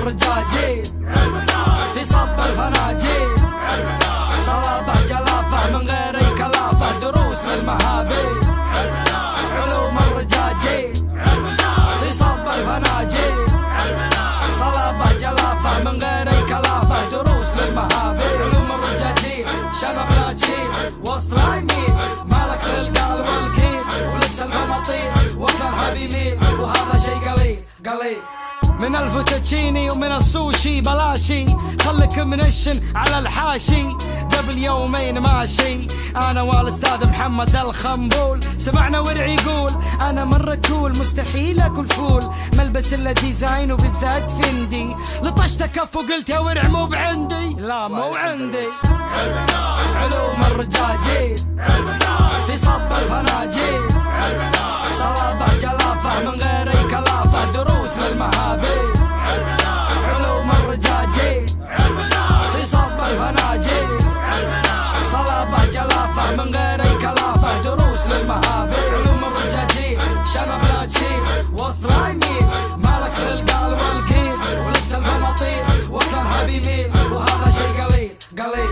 الرجاجيل في صب الفناجيل، صلابة جلافة من غير اي كلافة، دروس للمهابيل. علوم الرجاجيل في صب الفناجيل، صلابة جلافة من غير اي كلافة، دروس للمهابيل. علوم الرجاجيل شباب لا تشيل وسط رايمين، مالك للقال والكيل ولبس البناطيل وكلها بيميل، وهذا شي قليل قليل. من الفوتوتشيني ومن السوشي بلاشي، خلك منشن على الحاشي، قبل يومين ماشي انا والاستاذ محمد الخنبول، سمعنا ورع يقول انا مرة كول، مستحيل اكل فول، ملبس الا ديزاين وبالذات فندي، لطشت كف وقلت يا ورع مو بعندي، لا مو عندي. علوم الرجاجيل في صب الفناجيل، صلابة جلافة من غير اي كلافة، دروس للمهابيل. علوم الرجاجيل في صب الفناجيل، صلابة جلافة من غير اي كلافة، دروس للمهابيل. علوم الرجاجيل شباب لا تشيل وسط رايمين، مالك للقال والكيل ولبس البناطيل وكلها بيميل، وهذا شي قليل قليل.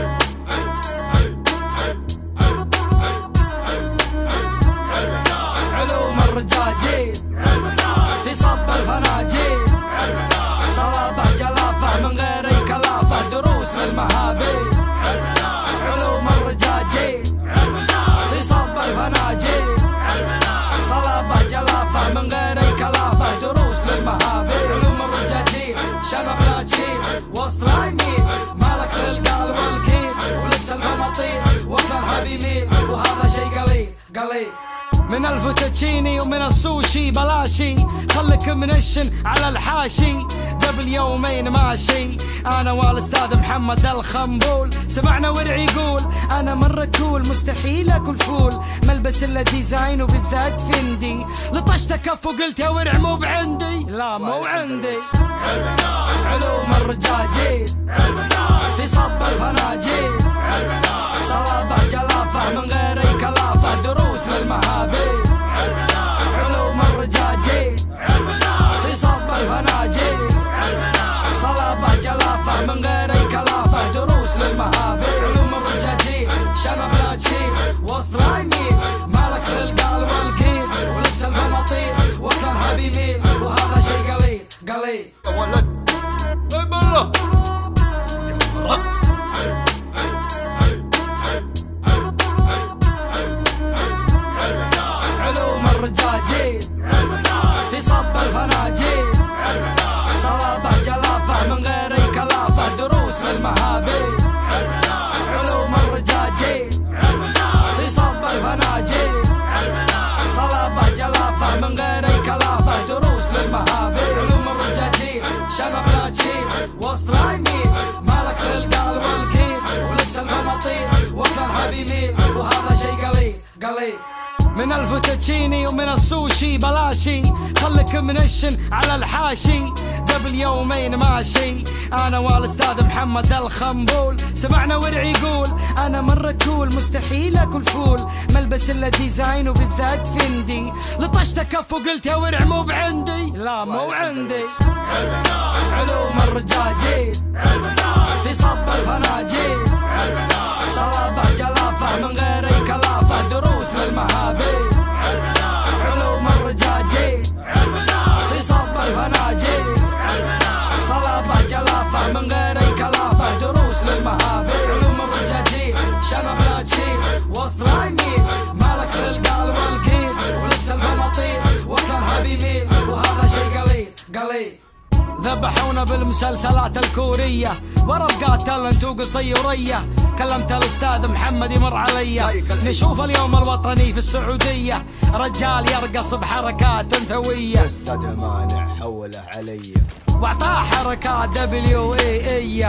علوم الرجاجيل في صب الفناجيل، صلابة جلافة من غير اي كلافة، دروس للمهابيل. علوم الرجاجيل في صب الفناجيل، صلابة جلافة من غير اي كلافة، دروس للمهابيل. علوم الرجاجيل شباب لا تشيل وسط رايمين، مالك للقال والكيل ولبس البناطيل وكلها بيميل، وهذا شي قليل قليل. من الفوتوتشيني ومن السوشي بلاشي، خلك منشن على الحاشي، قبل يومين ماشي انا والاستاذ محمد الخنبول، سمعنا ورع يقول انا مرة كول، مستحيل اكل فول، ملبس الا ديزاين وبالذات فندي، لطشت كف وقلت يا ورع مو بعندي، لا مو عندي. علوم الرجاجيل في صب الفناجيل، صلابة جلافة من غير اي كلافة، دروس للمهابيل. علوم الرجاجيل في صب الفناجيل، صلابة جلافة من غير اي كلافة، دروس للمهابيل. علوم الرجاجيل شباب لا تشيل وسط رايمين، مالك للقال والكيل ولبس البناطيل وكلها بيميل، وهذا شي قليل قليل. يا ولد اي بالله علوم الرجاجيل في صب الفناجيل، صلابة جلافة من غير اي كلافة، دروس للمهابيل. علوم الرجاجيل في صب الفناجيل، صلابة جلافة من غير اي كلافة، دروس للمهابيل. علوم الرجاجيل شباب لا تشيل وسط رايمين، مالك للقال والكيل ولبس البناطيل وكلها بيميل، وهذا شي قليل قليل. من الفوتوتشيني ومن السوشي بلاشي، خلك منشن على الحاشي، قبل يومين ماشي انا والاستاذ محمد الخنبول، سمعنا ورع يقول انا مرة كول، مستحيل اكل فول، ملبس الا ديزاين وبالذات فندي، لطشت كف وقلت يا ورع مو بعندي، لا مو عندي. علوم الرجاجيل في صب الفناجيل، صلابة جلافة من غير اي كلافة، دروس للمهابيل. علوم الرجاجيل في صب الفناجيل، صلابة جلافة من غير اي كلافة، دروس للمهابيل. علوم الرجاجيل شباب لا تشيل وسط رايمين، مالك للقال والكيل ولبس البناطيل وكلها بيميل، وهذا شي قليل قليل. ذبحونا بالمسلسلات الكورية، ورقات انتو قصيرية، كلمت الاستاذ محمد يمر علي، نشوف اليوم الوطني في السعودية، رجال يرقص بحركات انثوية، استاذ مانع حوله علي، واعطاه حركات دبليو اي.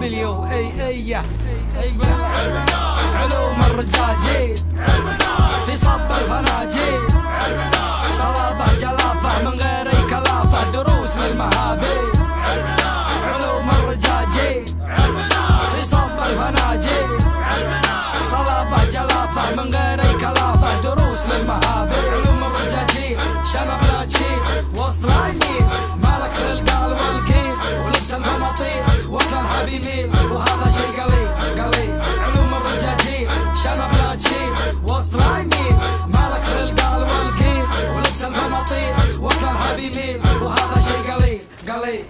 علوم الرجاجيل في صب الفناجيل، صلابة جلافة من غير اي كلافة، دروس للمهابيل. علوم الرجاجيل في صب الفناجيل، صلابة جلافة من غير اي كلافة، دروس للمهابيل. علوم الرجاجيل شباب لا تشيل وسط رايمين، مالك للقال والكيل وهذا شي قليل قليل.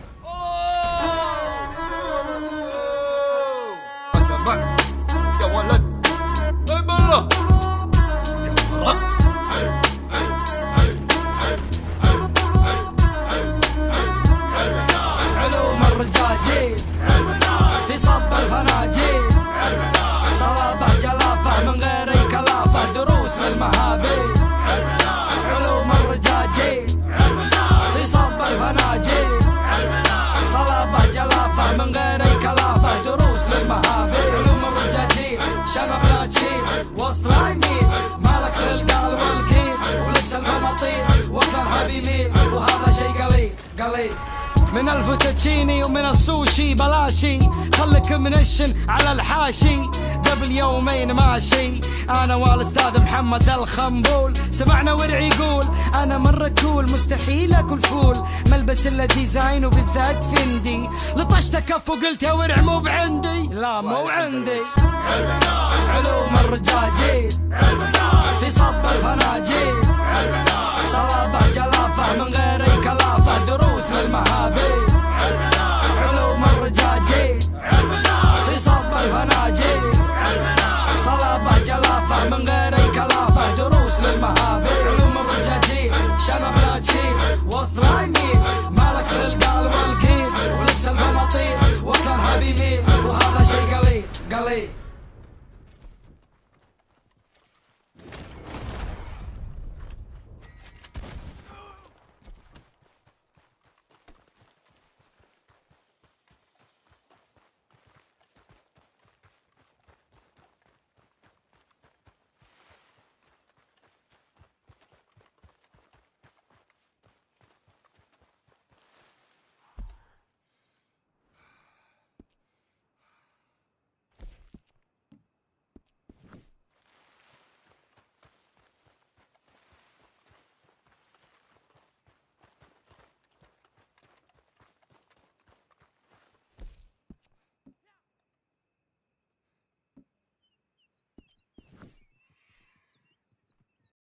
يا ولد اي بالله علوم الرجاجيل في صب الفناجيل، صلابة جلافة من غير اي كلافة، دروس للمهابيل. علوم الرجاجيل في صب الفناجيل، صلابة جلافة من غير اي كلافة، دروس للمهابيل. علوم الرجاجيل شغب لا تشيل وسط العميل، مالك للقال والكيل ولبس البناطيل وكلها بيميل، وهذا شي قليل قليل. من الفوتوتشيني ومن السوشي بلاشي، خلك منشن على الحاشي. قبل يومين ماشي انا والاستاذ محمد الخنبول، سمعنا ورع يقول انا مرة كول، مستحيل اكل فول، ملبس الا ديزاين وبالذات فندي. لطشت كف وقلت يا ورع مو بعندي، لا مو عندي. علوم الرجاجيل في صب الفناجيل، صلابة جلافة من غير اي كلام،